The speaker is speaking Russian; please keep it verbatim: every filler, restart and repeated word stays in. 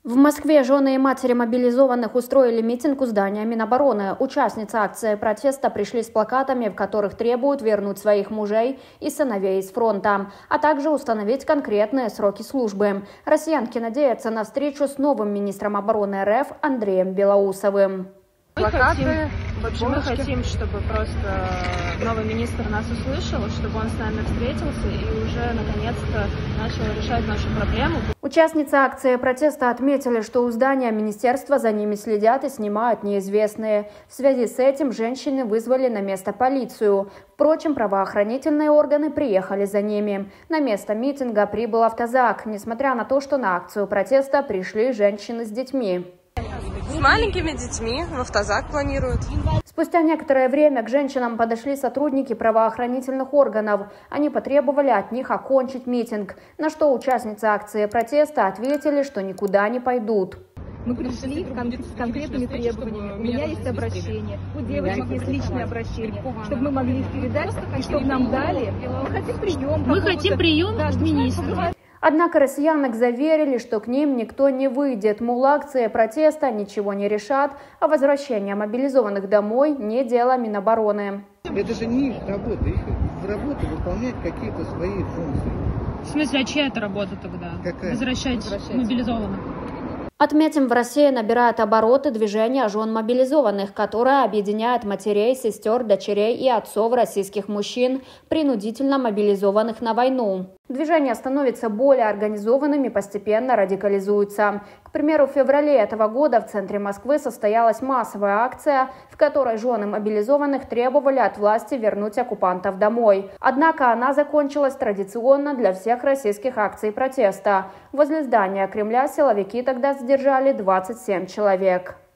В Москве жены и матери мобилизованных устроили митинг у здания Минобороны. Участницы акции протеста пришли с плакатами, в которых требуют вернуть своих мужей и сыновей из фронта, а также установить конкретные сроки службы. Россиянки надеются на встречу с новым министром обороны РФ Андреем Белоусовым. Плакаты, в общем, мы хотим, чтобы просто новый министр нас услышал, чтобы он с нами встретился и уже наконец-то начал решать нашу проблему. Участницы акции протеста отметили, что у здания министерства за ними следят и снимают неизвестные. В связи с этим женщины вызвали на место полицию. Впрочем, правоохранительные органы приехали за ними. На место митинга прибыл автозак, несмотря на то, что на акцию протеста пришли женщины с детьми. С маленькими детьми в автозак планируют. Спустя некоторое время к женщинам подошли сотрудники правоохранительных органов. Они потребовали от них окончить митинг, на что участницы акции протеста ответили, что никуда не пойдут. Мы пришли с конкретными требованиями. У меня есть обращение, у девочек есть личное обращение, чтобы мы могли их передать и чтобы нам дали. Мы хотим прием. Мы хотим прием министра. Однако россиянок заверили, что к ним никто не выйдет, мол, акция протеста ничего не решат, а возвращение мобилизованных домой не дело Минобороны. Это же не их работа, их работа выполнять какие-то свои функции. В смысле, а чья это работа тогда? Какая? Возвращать, Возвращать мобилизованных. Отметим, в России набирает обороты движение жен мобилизованных, которое объединяет матерей, сестер, дочерей и отцов российских мужчин, принудительно мобилизованных на войну. Движение становится более организованным и постепенно радикализуется. К примеру, в феврале этого года в центре Москвы состоялась массовая акция, в которой жены мобилизованных требовали от власти вернуть оккупантов домой. Однако она закончилась традиционно для всех российских акций протеста. Возле здания Кремля силовики тогда задержали двадцать семь человек.